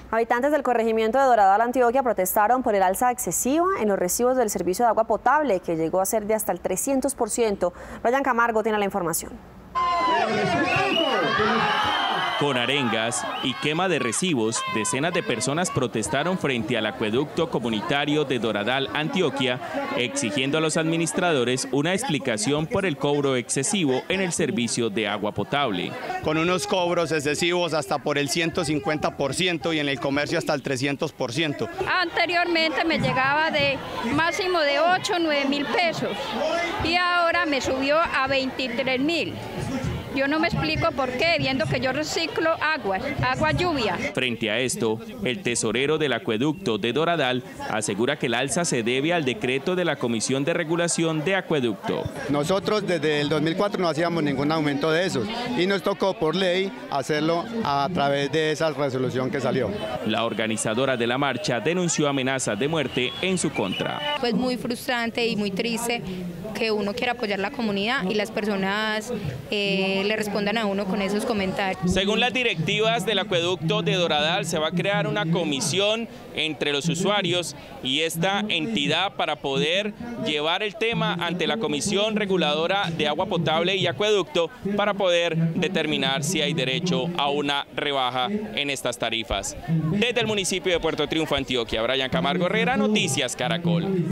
Habitantes del corregimiento de Doradal, Antioquia, protestaron por el alza excesiva en los recibos del servicio de agua potable, que llegó a ser de hasta el 300%. Brian Camargo tiene la información. Con arengas y quema de recibos, decenas de personas protestaron frente al acueducto comunitario de Doradal, Antioquia, exigiendo a los administradores una explicación por el cobro excesivo en el servicio de agua potable. Con unos cobros excesivos hasta por el 150% y en el comercio hasta el 300%. Anteriormente me llegaba de máximo de 8 o 9 mil pesos y ahora me subió a 23 mil. Yo no me explico por qué, viendo que yo reciclo agua lluvia. Frente a esto, el tesorero del acueducto de Doradal asegura que el alza se debe al decreto de la Comisión de Regulación de Acueducto. Nosotros desde el 2004 no hacíamos ningún aumento de esos y nos tocó por ley hacerlo a través de esa resolución que salió. La organizadora de la marcha denunció amenazas de muerte en su contra. Pues muy frustrante y muy triste que uno quiera apoyar la comunidad y las personas le respondan a uno con esos comentarios. Según las directivas del acueducto de Doradal, se va a crear una comisión entre los usuarios y esta entidad para poder llevar el tema ante la Comisión Reguladora de Agua Potable y Acueducto para poder determinar si hay derecho a una rebaja en estas tarifas. Desde el municipio de Puerto Triunfo, Antioquia, Brian Camargo Herrera, Noticias Caracol.